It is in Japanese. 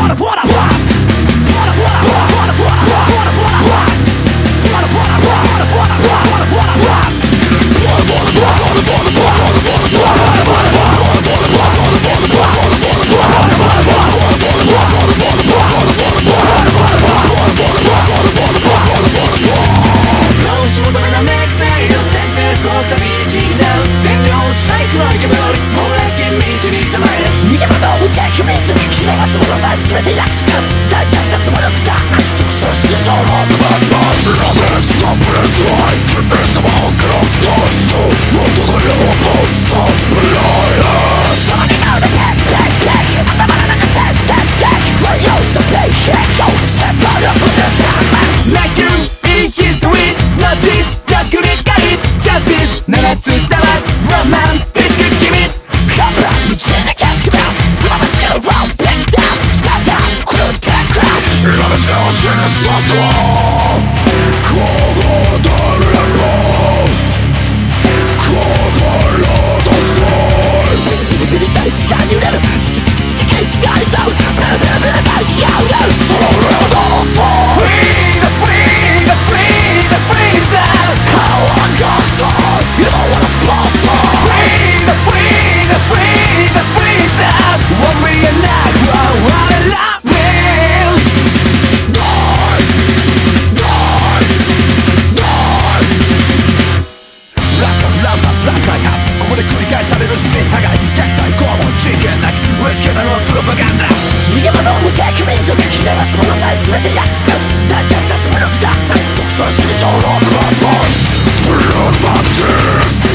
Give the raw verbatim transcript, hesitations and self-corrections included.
全て焼き尽くす大虐殺無力だ特殊指標のトマトマスラベスラプレスライクエスマンクロスコーストロッドのヨーボーストプライアスそこにのでペッペッペッ頭の中セッセッセッフライオスとペイシェッキョセット力でスタンマン Like you in history の実着に狩り Justice 七つ玉ロマンティック君カブラ道に消しますつまましけるロービッグダンススタータークルーテックラス今の常識にスワットこの誰もこのロードスロービリビリ大地が揺れるつきつきつきケイツが歌うベルベルベル大気が揺れるそのロードスロー Free the free the free the freezer How I got so You don't wanna pass on Free the free the free the freezer One million night wanna love meここで繰り返される自然破壊虐待拷問事件なき植え付けたのはプロパガンダ逃げ惑う無敵民族ひれますものさえ全て焼き尽くす大虐殺無力だナイス特殊指標ロードロードボーイズブルーバッティス